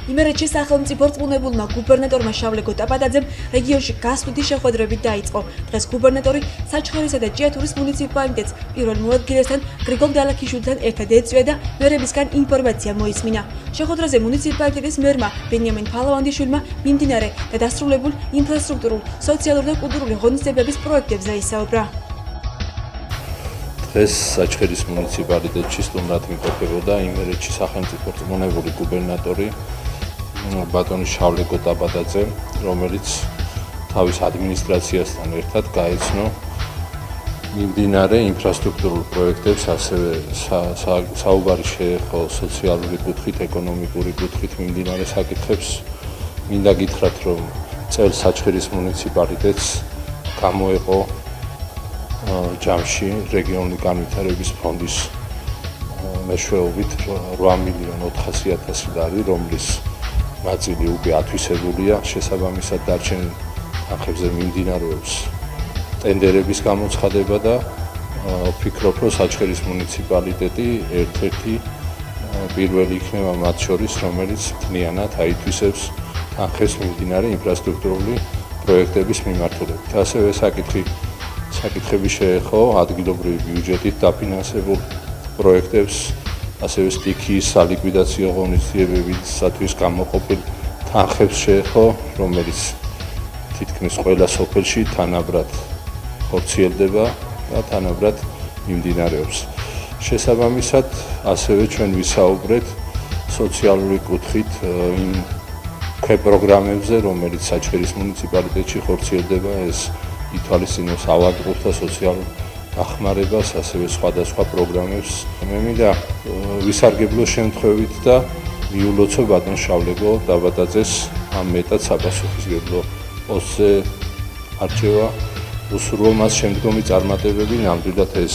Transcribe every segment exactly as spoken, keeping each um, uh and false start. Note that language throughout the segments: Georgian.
იმერეთში სახელმწიფო რწმუნებულმა გუბერნატორმა შავლე გოტაბადაძემ რეგიონში გასვლითი შეხვედრებით დაიწყო. დღეს გუბერნატორი საჩხერისა და ჭიათურის მუნიციპალიტეტს პირველ მოადგილესთან გრიგოლ დალაქიშვილთან ერთად ეწვია და მერებისგან ინფორმაცია მოისმინა. შეხვედრაზე მუნიციპალიტეტის მერმა ბენიამინ ფალავანდიშვილმა მიმდინარე და დასრულებულ ინფრასტრუქტურულ, სოციალურ და კულტურული ღონისძიებების პროექტებზე ისაუბრა. დღეს საჩხერის მუნიციპალიტეტში სტუმრად იმყოფებოდა იმერეთში სახელმწიფო რწმუნებული გუბერნატორი ბატონი შავლე გოტაბადაძე, რომელიც თავის ადმინისტრაციასთან ერთად გაეცნო მიმდინარე ინფრასტრუქტურულ პროექტებს, ასევე საუბარი შეეხო სოციალური კუთხით, ეკონომიკური კუთხით მიმდინარე საკითხებს. მინდა გითხრათ, რომ წელს საჩხერის მუნიციპალიტეტს გამოეყო ჯამში რეგიონული განვითარების ფონდის მეშვეობით რვა მილიონი ოთხასი ათასი ლარი, რომლის ნაწილი უკვე ათვისებულია. შესაბამისად დარჩენილ თანხებზე მიმდინარეობს ტენდერების გამოცხადება და ვფიქრობ, რომ საჩხერის მუნიციპალიტეტი ერთ-ერთი პირველი იქნება მათ შორის, რომელიც მთლიანად აითვისებს თანხებს მიმდინარე ინფრასტრუქტურული პროექტების მიმართულებით. ასევე საკითხი საკითხები შეეხო ადგილობრივი ბიუჯეტით დაფინანსებულ პროექტებს, ასევე სტიქიის სალიკვიდაციო ღონისძიებებისათვის გამოყოფილ თანხებს შეეხო, რომელიც თითქმის ყველა სოფელში თანაბრად ხორციელდება და თანაბრად მიმდინარეობს. შესაბამისად, ასევე ჩვენ ვისაუბრეთ სოციალური კუთხით იმ პროგრამებზე, რომელიც საჩხერის მუნიციპალიტეტში ხორციელდება, ეს ითვალისწინებს ავადმყოფთა სოციალურ დახმარებას, ასევე სხვადასხვა პროგრამებს. მე მინდა ვისარგებლო შემთხვევით და მიულოცო ბატონ შავლე გოტაბადაძეს ამ მეტად საპასუხისმგებლო პოსტზე არჩევა. უსურვო მას შემდგომი წარმატებები, ნამდვილად ეს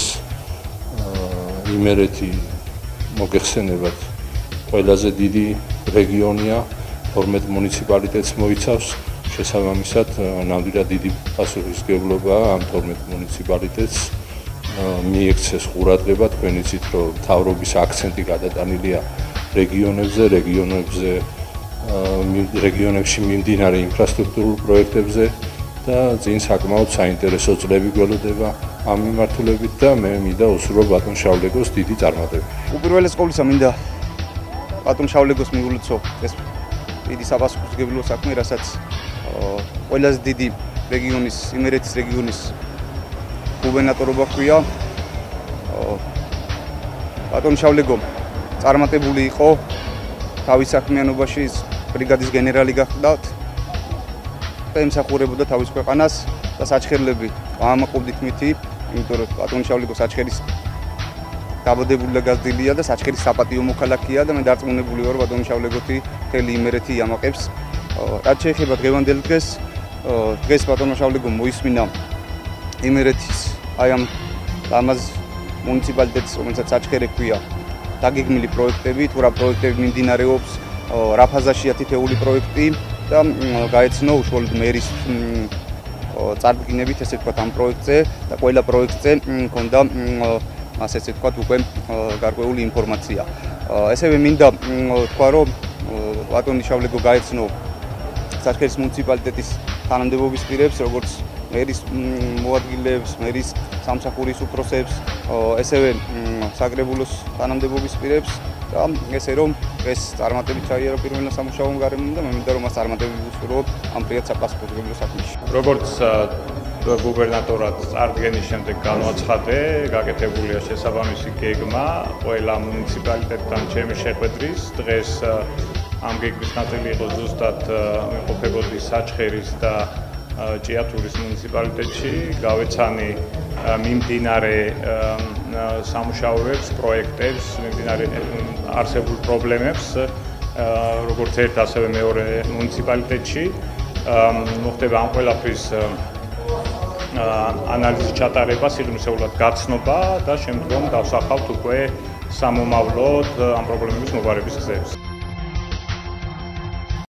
იმერეთი მოგეხსენებათ ყველაზე დიდი რეგიონია, თორმეტ მუნიციპალიტეტს მოიცავს. შესაბამისად, ნამდვილად დიდი პასუხისმგებლობაა ამ თორმეტ მუნიციპალიტეტს მიექცეს ყურადღება. თქვენ იცით, რომ მთავრობის აქცენტი გადატანილია რეგიონებზე, რეგიონებზე რეგიონებში მიმდინარე ინფრასტრუქტურულ პროექტებზე და წინ საკმაოდ საინტერესო წლები გველოდება ამ მიმართულებით და მე მინდა უსურვო ბატონ შავლეგოს დიდი წარმატება. უპირველეს ყოვლისა მინდა ბატონ შავლეგოს მიულოცო ეს დიდი საპასუხისმგებლო საქმე, რასაც ყველაზე დიდი რეგიონის, იმერეთის რეგიონის გუბერნატორობა ჰქვია. ბატონ შავლეგო წარმატებული იყო თავის საქმიანობაში, ბრიგადის გენერალი გახდათ და ემსახურებოდა თავის ქვეყანას და საჩხერლები ამაყობდით მითი, იმიტომ რომ ბატონ შავლეგო საჩხერის დაბადებული და გაზრდილია და საჩხერის საპატიო მოქალაქეა და მე დარწმუნებული ვარ, ბატონ შავლეგოთი მთელი იმერეთი იამაყებს. რაც შეეხება დღევანდელ დღეს, დღეს ბატონმა შავლეგომ მოისმინა იმერეთის აი ამ ამას მუნიციპალიტეტს, რომელსაც საჩხერი ჰქვია, დაგეგმილი პროექტები, თუ რა პროექტები მიმდინარეობს, რა ფაზაშია თითეული პროექტი და გაეცნო უშუალოდ მერის წარდგინებით, ესე ვთქვათ, ამ პროექტზე და ყველა პროექტზე მქონდა ასე ვთქვათ, უკვე გარკვეული ინფორმაცია. ესევე მინდა თქვა, რომ ბატონი შავლეგო გაეცნო საჩხერის მუნიციპალიტეტის თანამდებობის პირებს, როგორც მერის მოადგილეებს, მერის სამსახურის უფროსებს, ესევე საკრებულოს თანამდებობის პირებს და ესე რომ ეს წარმატებით ჩაიარა პირველ სამუშაომ გარემომ და მე მინდა რომ მას წარმატებები უსურვო ამ პრიად საპასუხისმგებლო საქმეში. როგორც გუბერნატორად წარდგენის შემდეგ განვაცხადე, გაკეთებულია შესაბამისი გეგმა ყველა მუნიციპალიტეტთან ჩემი შეხვედრის. დღეს ამ გეგმის ნაწილი იყო ზუსტად იმყოფებოდი საჩხერის და ჭიათურის მუნიციპალიტეტში, გავეცანი მიმდინარე სამუშაოებს, პროექტებს, მიმდინარე არსებულ პრობლემებს, როგორც ერთ, ასევე მეორე მუნიციპალიტეტში. მოხდება ამ ყველაფრის ანალიზის ჩატარება, სიღრმისეულად გაცნობა და შემდგომ დავსახავთ უკვე სამომავლოდ ამ პრობლემების მოგვარების გზებს.